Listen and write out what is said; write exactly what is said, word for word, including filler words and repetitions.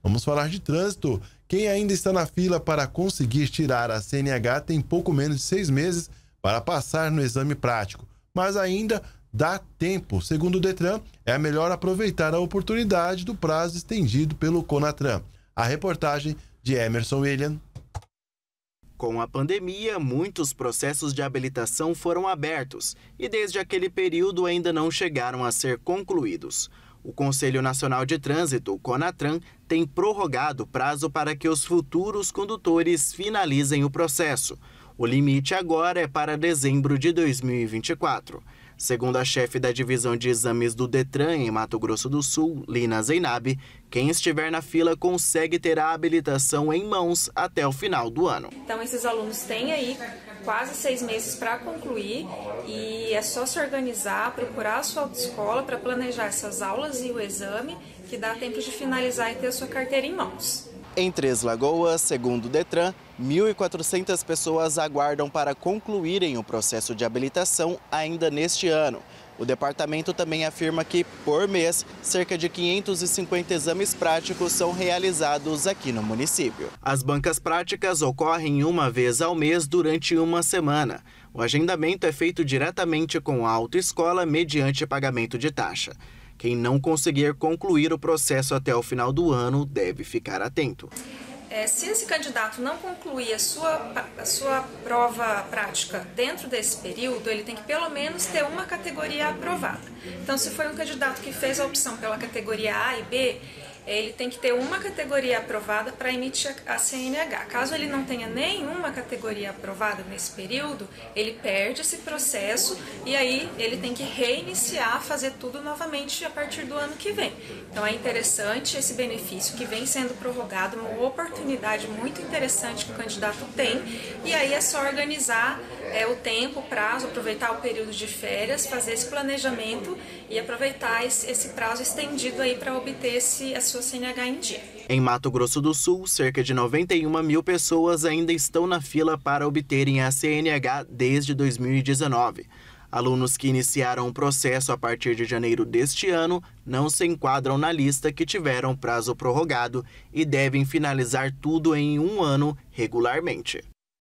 Vamos falar de trânsito. Quem ainda está na fila para conseguir tirar a C N H tem pouco menos de seis meses para passar no exame prático, mas ainda dá tempo. Segundo o Detran, é melhor aproveitar a oportunidade do prazo estendido pelo Conatran. A reportagem de Emerson William. Com a pandemia, muitos processos de habilitação foram abertos e desde aquele período ainda não chegaram a ser concluídos. O Conselho Nacional de Trânsito, o Conatran, tem prorrogado o prazo para que os futuros condutores finalizem o processo. O limite agora é para dezembro de dois mil e vinte e quatro. Segundo a chefe da divisão de exames do Detran em Mato Grosso do Sul, Lina Zeinabi, quem estiver na fila consegue ter a habilitação em mãos até o final do ano. Então esses alunos têm aí quase seis meses para concluir e é só se organizar, procurar a sua autoescola para planejar essas aulas e o exame, que dá tempo de finalizar e ter a sua carteira em mãos. Em Três Lagoas, segundo o Detran, mil e quatrocentas pessoas aguardam para concluírem o processo de habilitação ainda neste ano. O departamento também afirma que, por mês, cerca de quinhentos e cinquenta exames práticos são realizados aqui no município. As bancas práticas ocorrem uma vez ao mês durante uma semana. O agendamento é feito diretamente com a autoescola mediante pagamento de taxa. Quem não conseguir concluir o processo até o final do ano deve ficar atento. É, se esse candidato não concluir a sua, a sua prova prática dentro desse período, ele tem que pelo menos ter uma categoria aprovada. Então, se foi um candidato que fez a opção pela categoria A e B, ele tem que ter uma categoria aprovada para emitir a C N H. Caso ele não tenha nenhuma categoria aprovada nesse período, ele perde esse processo e aí ele tem que reiniciar, fazer tudo novamente a partir do ano que vem. Então é interessante esse benefício que vem sendo prorrogado, uma oportunidade muito interessante que o candidato tem, e aí é só organizar é, o tempo, o prazo, aproveitar o período de férias, fazer esse planejamento e aproveitar esse, esse prazo estendido aí para obter esse, a sua C N H em dia. Em Mato Grosso do Sul, cerca de noventa e uma mil pessoas ainda estão na fila para obterem a C N H desde dois mil e dezenove. Alunos que iniciaram o processo a partir de janeiro deste ano não se enquadram na lista que tiveram prazo prorrogado e devem finalizar tudo em um ano regularmente.